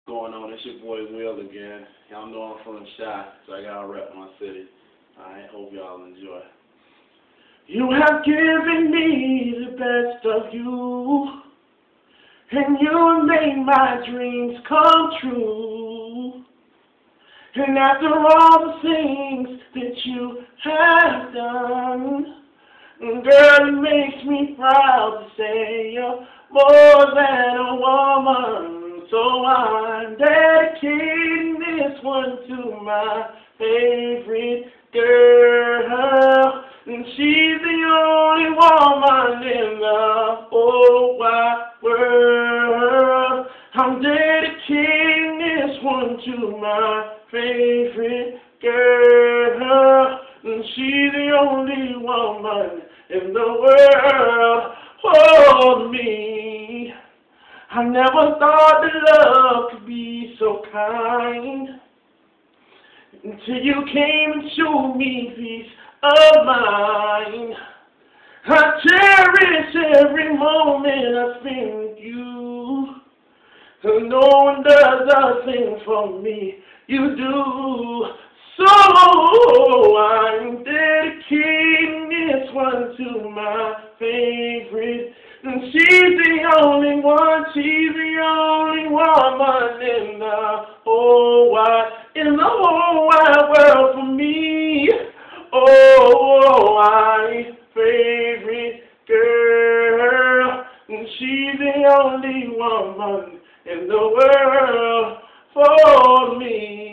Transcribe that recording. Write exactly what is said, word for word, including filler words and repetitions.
Going on? It's your boy Will again. Y'all know I'm from Chi, so I gotta rep my city. Alright, hope y'all enjoy. You have given me the best of you, and you made my dreams come true. And after all the things that you have done, girl, it makes me proud to say you're more than a woman. So I'm dedicating this one to my favorite girl. And she's the only woman in the whole wide world. I'm dedicating this one to my favorite girl. And she's the only woman in the world for me. I never thought that love could be so kind, until you came and showed me peace of mind. I cherish every moment I spend with you, and no one does a thing for me you do. So I'm dedicating this one to my favorite, and she's the only one, she's the only woman in the whole wide, in the whole wide world for me. Oh, my favorite girl, and she's the only woman in the world for me.